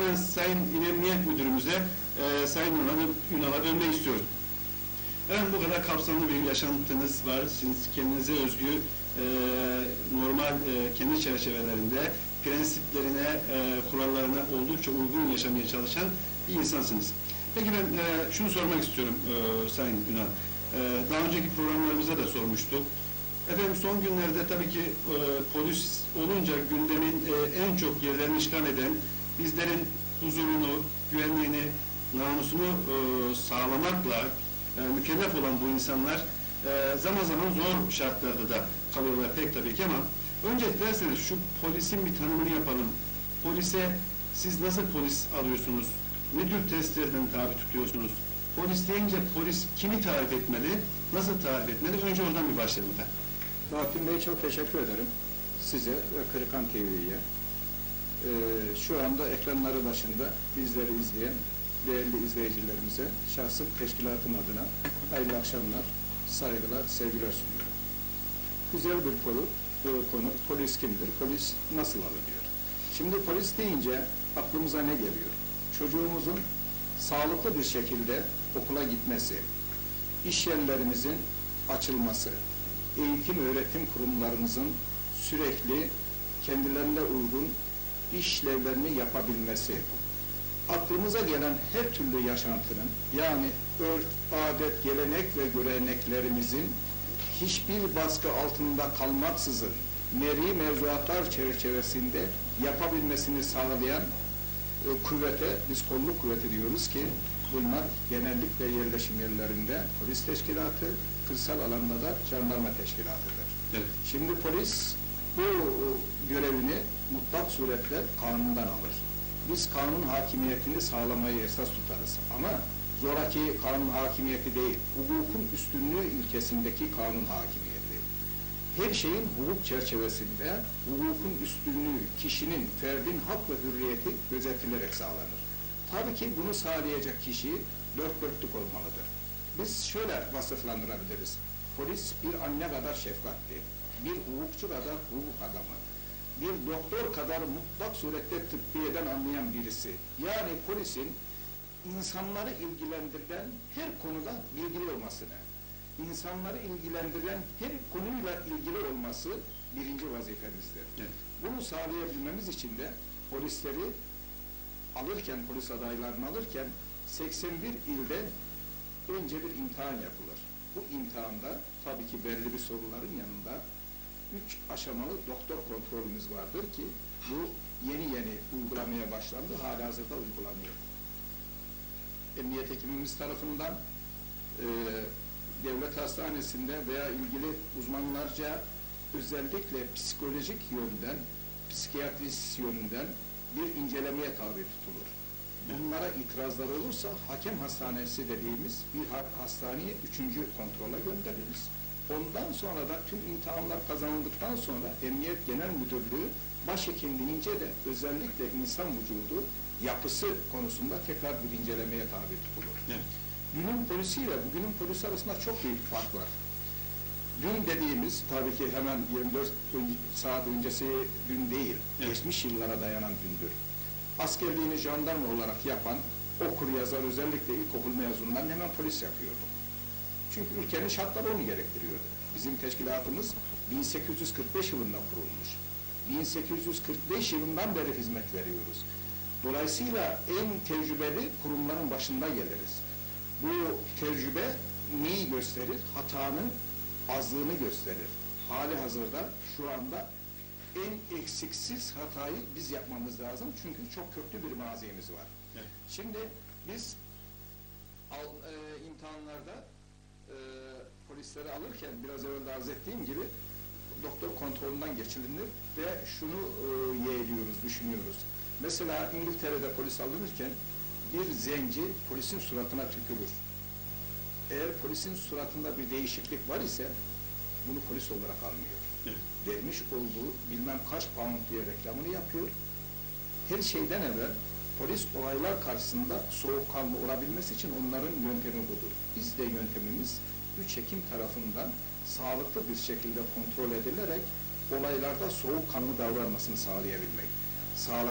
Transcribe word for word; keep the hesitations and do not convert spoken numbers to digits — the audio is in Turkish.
hemen Sayın İl Emniyet Müdürümüze, e, Sayın Ünal'a dönmek istiyorum. Evet, bu kadar kapsamlı bir yaşantınız var. Siz kendinize özgü, e, normal e, kendi çerçevelerinde prensiplerine, e, kurallarına oldukça uygun yaşamaya çalışan bir insansınız. Peki ben e, şunu sormak istiyorum e, Sayın Ünal. E, daha önceki programlarımızda da sormuştuk. Efendim son günlerde tabii ki e, polis olunca gündemin e, en çok yerlerini işgal eden, bizlerin huzurunu, güvenliğini, namusunu e, sağlamakla e, mükellef olan bu insanlar e, zaman zaman zor şartlarda da kalıyorlar pek tabii ki, ama önce derseniz şu polisin bir tanımını yapalım. Polise siz nasıl polis alıyorsunuz? Ne tür testlerden tabi tutuyorsunuz? Polis deyince polis kimi tarif etmeli? Nasıl tarif etmeli? Önce oradan bir başlayalım efendim. Rabbim Bey, çok teşekkür ederim size ve Kırıkan T V'ye. Ee, şu anda ekranları başında bizleri izleyen değerli izleyicilerimize şahsım teşkilatım adına hayırlı akşamlar, saygılar, sevgiler sunuyorum. Güzel bir konu, bir konu polis kimdir, polis nasıl alınıyor? Şimdi polis deyince aklımıza ne geliyor? Çocuğumuzun sağlıklı bir şekilde okula gitmesi, iş yerlerimizin açılması, eğitim öğretim kurumlarımızın sürekli kendilerine uygun işlevlerini yapabilmesi, aklımıza gelen her türlü yaşantının, yani örf, adet, gelenek ve göreneklerimizin hiçbir baskı altında kalmaksızın meri mevzuatlar çerçevesinde yapabilmesini sağlayan e, kuvvete, biz kolluk kuvveti diyoruz ki, bunlar genellikle yerleşim yerlerinde polis teşkilatı, kırsal alanda da jandarma teşkilatıdır. Evet. Şimdi polis bu görevini mutlak suretle kanundan alır. Biz kanun hakimiyetini sağlamayı esas tutarız. Ama zoraki kanun hakimiyeti değil, hukukun üstünlüğü ilkesindeki kanun hakimiyeti. Her şeyin hukuk çerçevesinde hukukun üstünlüğü, kişinin, ferdin hak ve hürriyeti gözetilerek sağlanır. Tabii ki bunu sağlayacak kişi dört dörtlük olmalıdır. Biz şöyle vasıflandırabiliriz. Polis bir anne kadar şefkatli, bir hukukçu kadar hukuk adamı, bir doktor kadar mutlak surette tıbbiyeden anlayan birisi. Yani polisin insanları ilgilendiren her konuda bilgili olmasını, insanları ilgilendiren her konuyla ilgili olması birinci vazifemizdir. Evet. Bunu sağlayabilmemiz için de polisleri alırken, polis adaylarını alırken seksen bir ilde önce bir imtihan yapılır. Bu imtihanda tabii ki belli bir soruların yanında üç aşamalı doktor kontrolümüz vardır ki bu yeni yeni uygulamaya başlandı, halihazırda uygulanıyor. Emniyet hekimimiz tarafından e, devlet hastanesinde veya ilgili uzmanlarca özellikle psikolojik yönden, psikiyatrist yönünden bir incelemeye tabi tutulur. Bunlara itirazlar olursa hakem hastanesi dediğimiz bir hastaneye üçüncü kontrola göndeririz. Ondan sonra da tüm imtihanlar kazanıldıktan sonra Emniyet Genel Müdürlüğü başhekim deyince de özellikle insan vücudu yapısı konusunda tekrar bir incelemeye tabi tutulur. Evet. Dünün polisiyle bugünün polisi arasında çok büyük fark var. Dün dediğimiz tabii ki hemen yirmi dört saat öncesi dün değil, evet, geçmiş yıllara dayanan dündür. Askerliğini jandarma olarak yapan okur yazar özellikle ilkokul mezunlarını hemen polis yapıyordu. Çünkü ülkenin şartları onu gerektiriyordu. Bizim teşkilatımız bin sekiz yüz kırk beş yılında kurulmuş. bin sekiz yüz kırk beş yılından beri hizmet veriyoruz. Dolayısıyla en tecrübeli kurumların başında geliriz. Bu tecrübe neyi gösterir? Hatanın azlığını gösterir. Hali hazırda şu anda en eksiksiz hatayı biz yapmamız lazım. Çünkü çok köklü bir mazimiz var. Evet. Şimdi biz al, e, imtihanlarda e, polisleri alırken biraz evvel de arz ettiğim gibi doktor kontrolünden geçirilir ve şunu e, yeğliyoruz, düşünüyoruz. Mesela İngiltere'de polis alınırken bir zenci polisin suratına tükürür. Eğer polisin suratında bir değişiklik var ise bunu polis olarak almıyor. Evet. Vermiş olduğu bilmem kaç pound diye reklamını yapıyor. Her şeyden evvel polis olaylar karşısında soğukkanlı olabilmesi için onların yöntemi budur. Biz de yöntemimiz üç hekim tarafından sağlıklı bir şekilde kontrol edilerek olaylarda soğukkanlı davranmasını sağlayabilmek. Sağlık